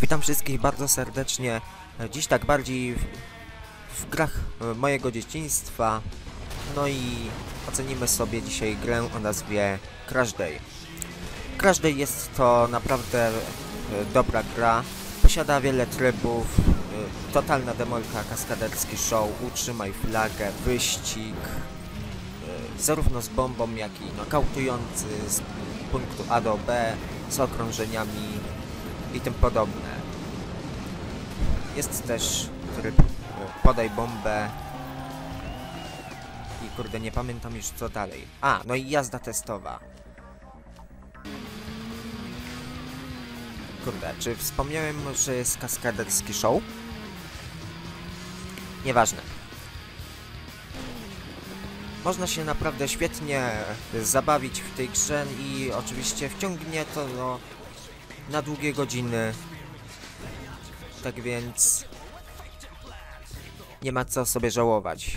Witam wszystkich bardzo serdecznie. Dziś tak bardziej w grach mojego dzieciństwa. No i ocenimy sobie dzisiaj grę o nazwie Crash Day. Crash Day jest to naprawdę dobra gra. Posiada wiele trybów. Totalna demolka, kaskaderski show, utrzymaj flagę, wyścig. Zarówno z bombą, jak i nokautujący z punktu A do B, z okrążeniami i tym podobne. Jest też tryb podaj bombę i kurde, nie pamiętam już co dalej. A, no i jazda testowa. Kurde, czy wspomniałem, że jest kaskaderski show? Nieważne. Można się naprawdę świetnie zabawić w tej grze i oczywiście wciągnie to na długie godziny. Tak więc nie ma co sobie żałować.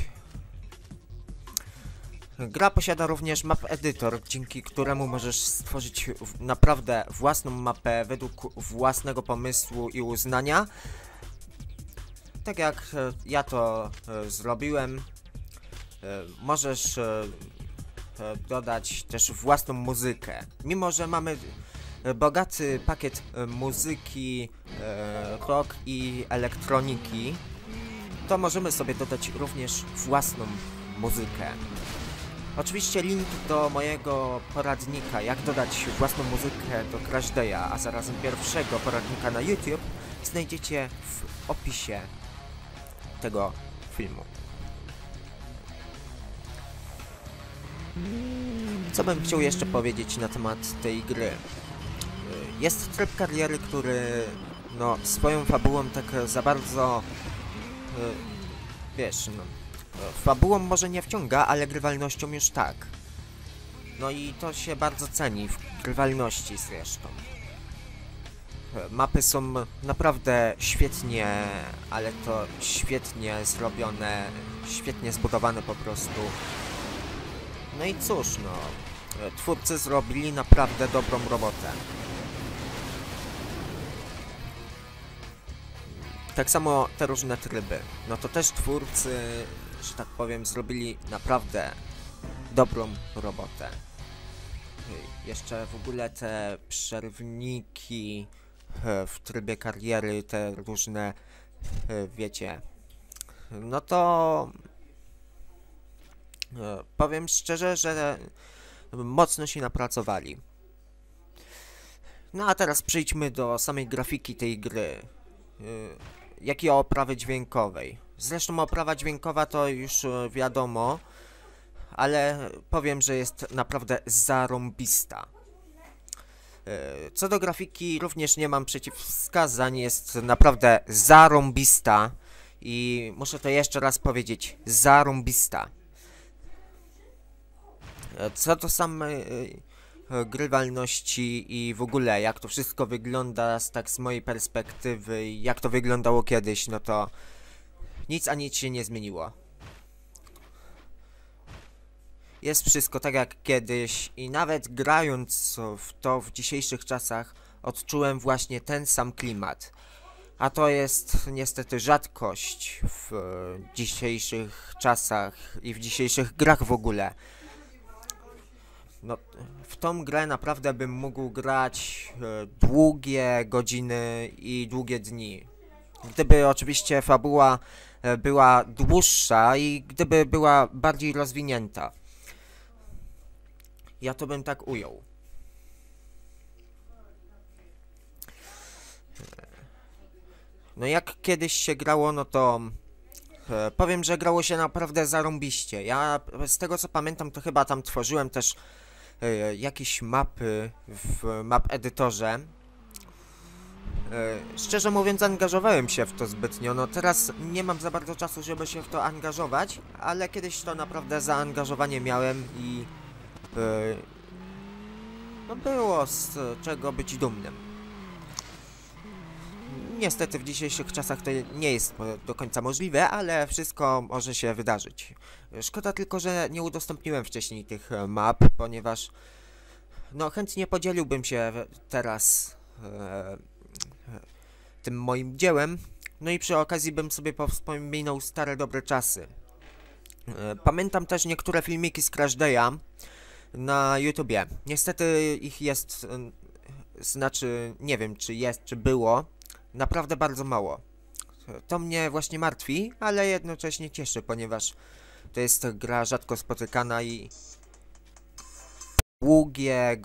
Gra posiada również map editor, dzięki któremu możesz stworzyć naprawdę własną mapę według własnego pomysłu i uznania. Tak jak ja to zrobiłem. Możesz dodać też własną muzykę. Mimo że mamy bogaty pakiet muzyki, rock i elektroniki, to możemy sobie dodać również własną muzykę. Oczywiście link do mojego poradnika, jak dodać własną muzykę do Crash Day'a, a zarazem pierwszego poradnika na YouTube, znajdziecie w opisie tego filmu. Co bym chciał jeszcze powiedzieć na temat tej gry? Jest tryb kariery, który swoją fabułą tak za bardzo, wiesz, fabułą może nie wciąga, ale grywalnością już tak. No i to się bardzo ceni w grywalności zresztą. Mapy są naprawdę świetnie, ale to świetnie zrobione, świetnie zbudowane po prostu. No i cóż, twórcy zrobili naprawdę dobrą robotę. Tak samo te różne tryby. No to też twórcy, że tak powiem, zrobili naprawdę dobrą robotę. Jeszcze w ogóle te przerwniki w trybie kariery, te różne, wiecie, no to powiem szczerze, że mocno się napracowali. No a teraz przejdźmy do samej grafiki tej gry, jak i oprawy dźwiękowej. Zresztą oprawa dźwiękowa to już wiadomo, ale powiem, że jest naprawdę zarąbista. Co do grafiki również nie mam przeciwwskazań, jest naprawdę zarąbista i muszę to jeszcze raz powiedzieć, zarąbista. Co do samej grywalności i w ogóle jak to wszystko wygląda z mojej perspektywy, jak to wyglądało kiedyś, no to nic a nic się nie zmieniło. Jest wszystko tak jak kiedyś i nawet grając w to w dzisiejszych czasach odczułem właśnie ten sam klimat. A to jest niestety rzadkość w dzisiejszych czasach i w dzisiejszych grach w ogóle. No, w tą grę naprawdę bym mógł grać długie godziny i długie dni. Gdyby oczywiście fabuła była dłuższa i gdyby była bardziej rozwinięta. Ja to bym tak ujął. No jak kiedyś się grało, no to powiem, że grało się naprawdę zarąbiście. Ja z tego co pamiętam, to chyba tam tworzyłem też jakieś mapy w map edytorze. Szczerze mówiąc, angażowałem się w to zbytnio. No teraz nie mam za bardzo czasu, żeby się w to angażować, ale kiedyś to naprawdę zaangażowanie miałem i no było z czego być dumnym. Niestety w dzisiejszych czasach to nie jest do końca możliwe, ale wszystko może się wydarzyć. Szkoda tylko, że nie udostępniłem wcześniej tych map, ponieważ no chętnie podzieliłbym się teraz tym moim dziełem. No i przy okazji bym sobie powspominał stare dobre czasy. Pamiętam też niektóre filmiki z Crash Day'a na YouTubie. Niestety ich jest, znaczy nie wiem czy jest, czy było, naprawdę bardzo mało. To mnie właśnie martwi, ale jednocześnie cieszy, ponieważ to jest gra rzadko spotykana i długie